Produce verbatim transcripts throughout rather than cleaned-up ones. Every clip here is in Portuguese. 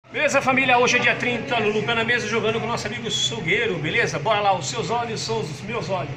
Beleza, família? Hoje é dia trinta, Lulu Pé na mesa jogando com o nosso amigo Sugueiro, beleza? Bora lá, os seus olhos são os meus olhos.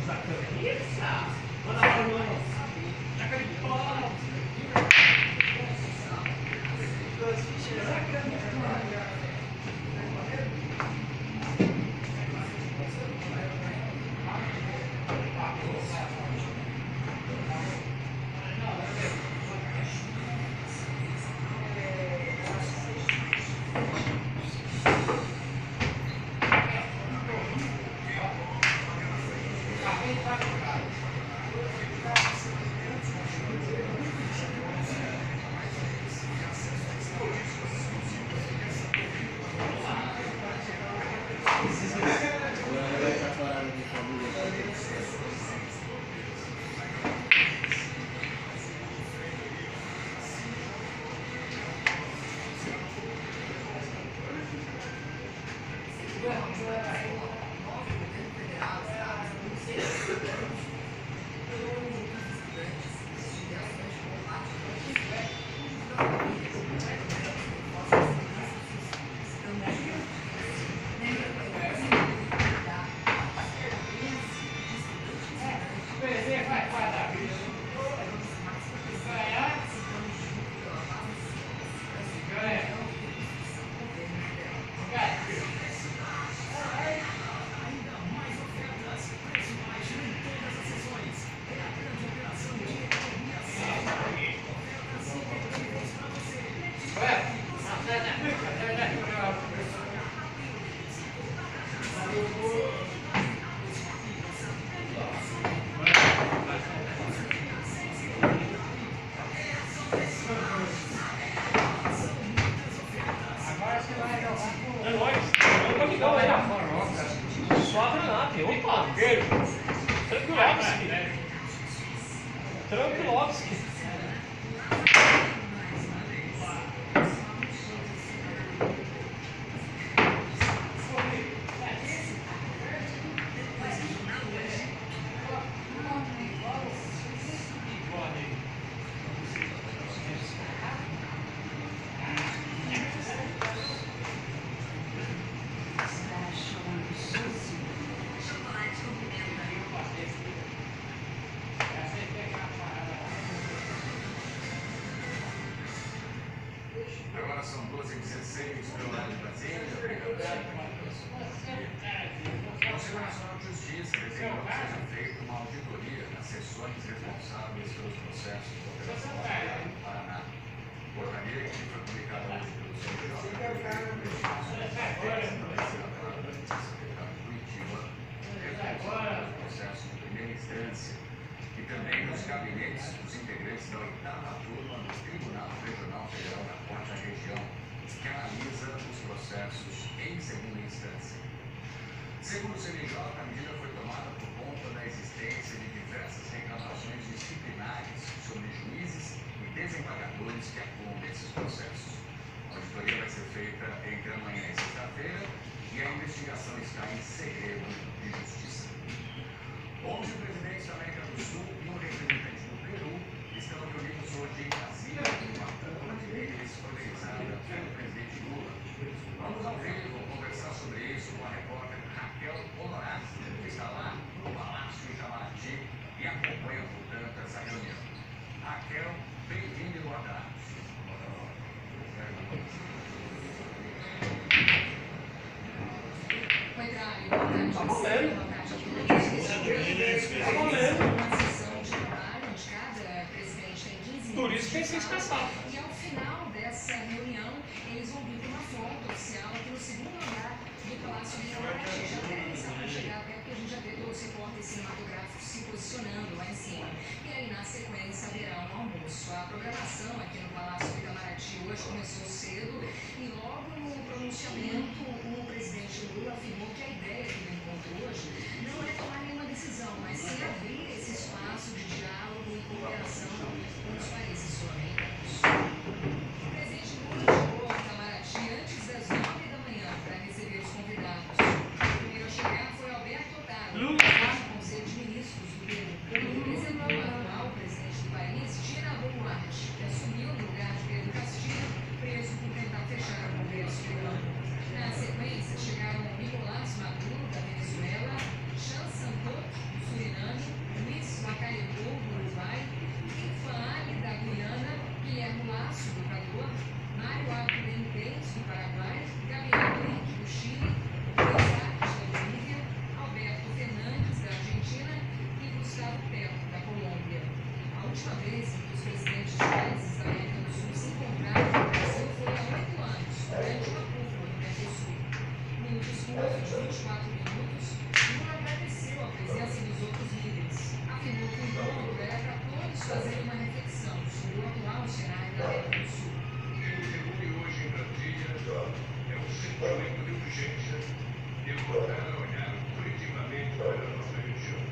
É nóis, vamos amigão aí. Suave nada, opa, Tranquilovski. Tranquilovski. Agora são doze e dezesseis pelo lado de Brasília. O Conselho Nacional de Justiça determinou que seja feita uma auditoria nas sessões responsáveis pelos processos de cooperação no Paraná. Portaria que foi publicada hoje pelo C N J, secretário de Curitiba, responsável pelos processos de primeira instância, e também nos gabinetes dos integrantes da oitava turma do Tribunal Regional Federal da Quarta Região, que analisa os processos em segunda instância. Segundo o C N J, a medida foi tomada por conta da existência de diversas reclamações disciplinares sobre juízes e desembargadores que atuam nesses processos. A auditoria vai ser feita entre amanhã e sexta-feira e a investigação está em segredo de justiça. onze presidentes da América do Sul e um representante do Peru estão reunidos hoje em Brasília em uma cúpula de líderes organizada pelo presidente Lula. Vamos ao vivo conversar sobre isso com a repórter Raquel Honorato, que está lá no Palácio Itamaraty e acompanha, portanto, essa reunião. Raquel, bem-vinda e boa tarde. Oi, Drago, boa tarde. Tá valendo. Boa tarde. Uma sessão de trabalho onde cada presidente tem quinze minutos. Por isso que tem que ser dispensado. E ao final dessa reunião, eles vão vir para uma foto oficial aqui no segundo andar do Palácio do Itamaraty. Já até começar a chegar até porque a gente já vê todos os repórteres cinematográficos se posicionando lá em cima. E aí, na sequência, haverá um almoço. A programação aqui no Palácio do Itamaraty hoje começou cedo e logo no pronunciamento, o presidente Lula afirmou que a ideia do encontro hoje não é tomar nenhuma decisão, mas sim abrir esse espaço de diálogo e cooperação com os países sul-americanos. sentimento de urgência de voltar a olhar positivamente para a nossa região.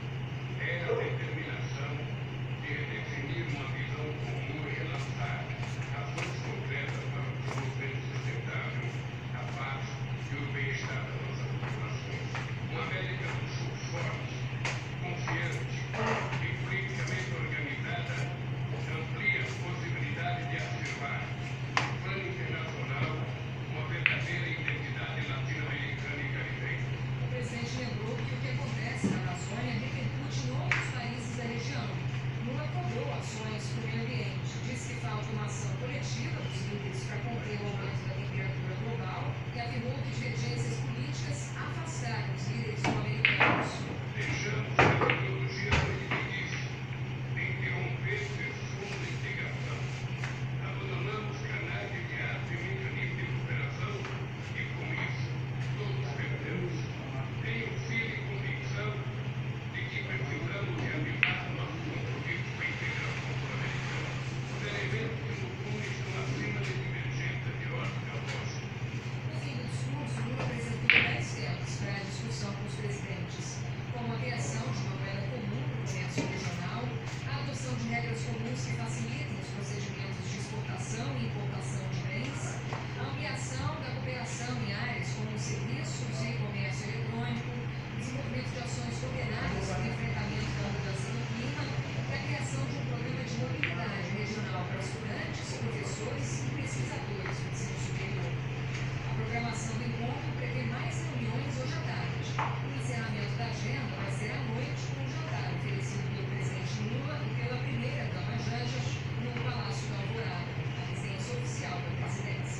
É a determinação de definir uma visão comum e relançar ações concretas para o desenvolvimento sustentável, a paz e o bem-estar das nossas populações. Uma América do Sul forte, consciente e politicamente organizada amplia a possibilidade de afirmar, no plano internacional, uma verdadeira identidade latino-americana e caribenha. O presidente lembrou que o que acontece na Amazônia repercute em outros países da região. Lula cobrou ações para o meio ambiente. Disse que falta uma ação coletiva dos líderes para conter o aumento da temperatura global e afirmou que divergências políticas afastaram os líderes sul-americanos. Deixamos a metodologia da evidência de interromper profunda integração. Abandonamos canais de teatro e mecanismos de cooperação e, com isso, todos perdemos. Tenho firme convicção de que precisamos reavivar nosso compromisso com a integração sul-americana. Os elementos que nos unem estão acima de divergências de ordem ideológica. No fim do discurso, Lula apresentou dez temas para a discussão com os presidentes, como a criação de uma moeda comum para o comércio regional, a adoção de regras comuns que facilitem os procedimentos de exportação e importação de bens, a ampliação da cooperação em áreas como serviços e comércio eletrônico, o desenvolvimento de ações coordenadas para o enfrentamento da mudança do clima e a criação de um programa de mobilidade regional para estudantes, professores e pesquisadores do ensino superior. A programação do encontro prevê mais reuniões hoje à tarde. O encerramento da agenda vai ser à noite com um jantar oferecido pelo presidente Lula e pela primeira-dama Janja no Palácio da Alvorada, a residência oficial da presidência.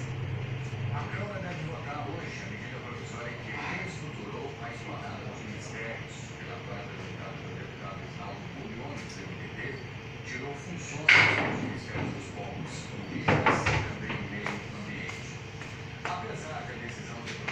A Câmara deve votar hoje a medida provisória que reestruturou a esplanada dos ministérios. O relatório apresentado pelo deputado Isnaldo Bulhões, do M D T, tirou funções dos ministérios dos povos indígenas e também meio ambiente. Apesar da decisão de